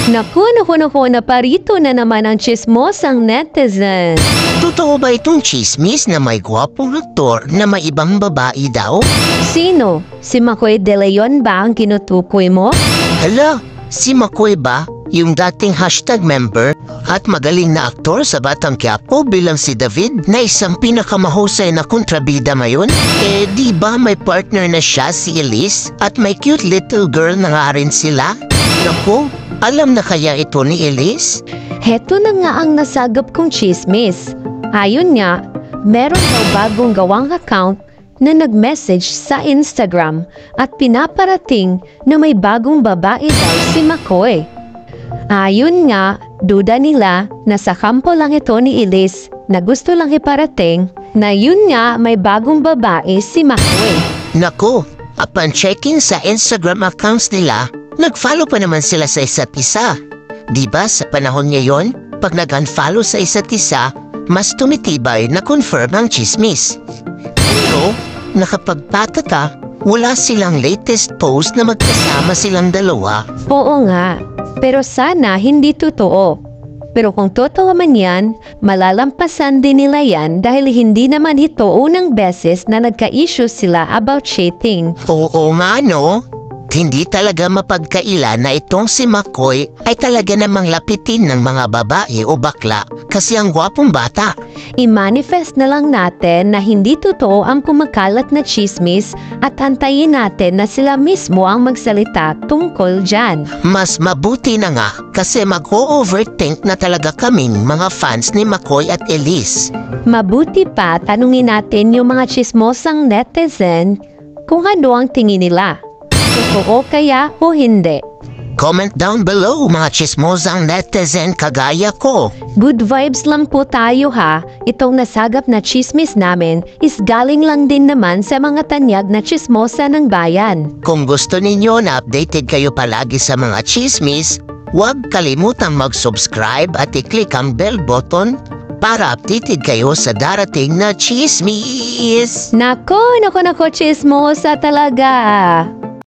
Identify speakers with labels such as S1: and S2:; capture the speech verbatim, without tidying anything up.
S1: Naku, naku, naku, naparito na naman ang chismosang netizen.
S2: Totoo ba itong chismis na may gwapong aktor na may ibang babae daw?
S1: Sino? Si Makoy De Leon ba ang kinutukoy mo?
S2: Hala, si Makoy ba? Yung dating hashtag member at magaling na aktor sa Batang Quiapo bilang si David na isang pinakamahusay na kontrabida ngayon? Eh di ba may partner na siya si Elise at may cute little girl na nga rin sila? Naku, alam na kaya ito ni Elise?
S1: Heto na nga ang nasagap kong chismis. Ayon nga, meron daw bagong gawang account na nag-message sa Instagram at pinaparating na may bagong babae daw si Makoy. Ayon nga, duda nila na sa kampo lang ito ni Elise na gusto lang iparating na yun nga may bagong babae si Makoy.
S2: Naku, upon checking sa Instagram accounts nila, nag-follow pa naman sila sa isa't isa. Diba sa panahon ngayon, pag nag-unfollow sa isa't isa, mas tumitibay na confirm ang chismis. Pero, nakapagpatata, wala silang latest post na magkasama silang dalawa.
S1: Oo nga. Pero sana hindi totoo. Pero kung totoo man yan, malalampasan din nila yan dahil hindi naman ito unang beses na nagka-issue sila about cheating.
S2: Oo nga no? Hindi talaga mapagkaila na itong si Makoy ay talaga namang lapitin ng mga babae o bakla kasi ang gwapong bata.
S1: I-manifest na lang natin na hindi totoo ang kumakalat na chismis at antayin natin na sila mismo ang magsalita tungkol dyan.
S2: Mas mabuti na nga kasi mag-o-overthink na talaga kaming mga fans ni Makoy at Elise.
S1: Mabuti pa tanungin natin yung mga chismosang netizen kung ano ang tingin nila. Totoo kaya o hindi?
S2: Comment down below mga chismosang netizen kagaya ko.
S1: Good vibes lang po tayo ha. Itong nasagap na chismis namin is galing lang din naman sa mga tanyag na chismosa ng bayan.
S2: Kung gusto ninyo na updated kayo palagi sa mga chismis, huwag kalimutang mag-subscribe at i-click ang bell button para updated kayo sa darating na chismis.
S1: Nako, nako, nako, chismosa talaga.